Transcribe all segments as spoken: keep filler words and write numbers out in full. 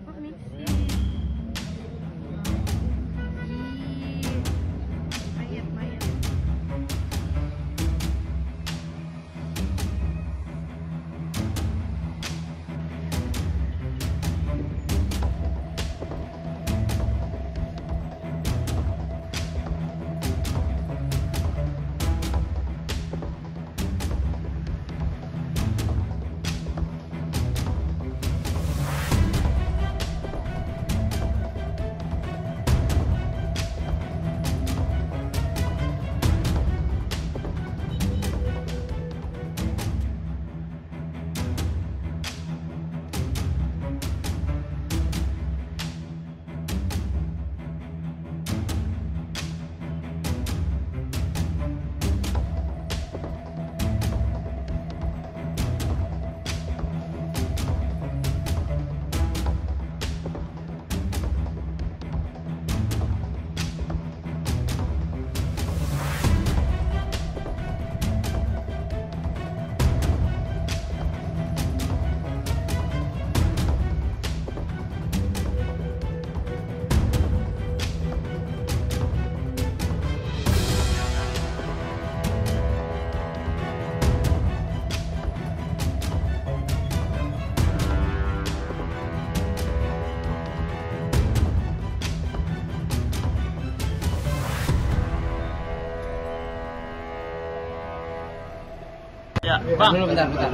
apa mixing? Mayat, mayat. Ya, Bang. Dulu bentar, bentar.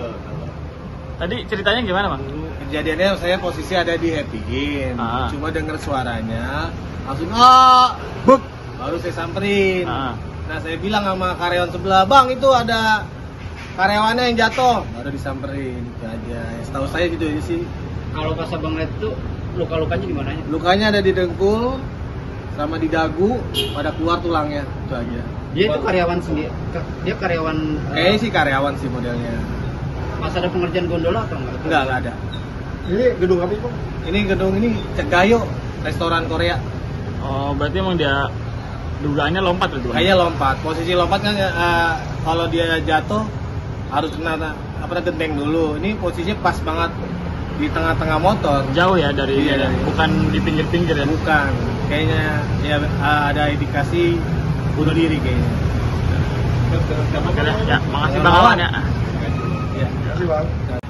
Tadi ceritanya gimana, Bang? Kejadiannya saya posisi ada di Happy In. Ah. Cuma dengar suaranya, langsung ah, buk, baru saya samperin. Ah. Nah, saya bilang sama karyawan sebelah, "Bang, itu ada karyawannya yang jatuh." Baru disamperin, itu aja. Ya, setahu saya gitu aja sih. Kalau pas abang lihat itu luka-lukanya di mananya? Lukanya ada di dengkul sama di dagu, pada keluar tulangnya, itu aja. Dia itu karyawan sendiri. Dia karyawan. Kayaknya sih karyawan sih modelnya. Mas ada pengerjaan gondola atau enggak? Enggak, enggak ada. Ini gedung apa itu? Ini gedung ini Cegayo, restoran Korea. Oh, berarti emang dia dugaannya lompat itu, Bang? Kayaknya lompat. Posisi lompat kan uh, kalau dia jatuh harus kena apa genteng dulu. Ini posisinya pas banget di tengah-tengah motor. Jauh ya dari Iya. dia, bukan di pinggir-pinggir ya? Bukan. Kayaknya ya uh, ada indikasi bunuh diri kayaknya. Oke deh, ya, makasih Bang Awan ya. Ya. Terima kasih, Bang.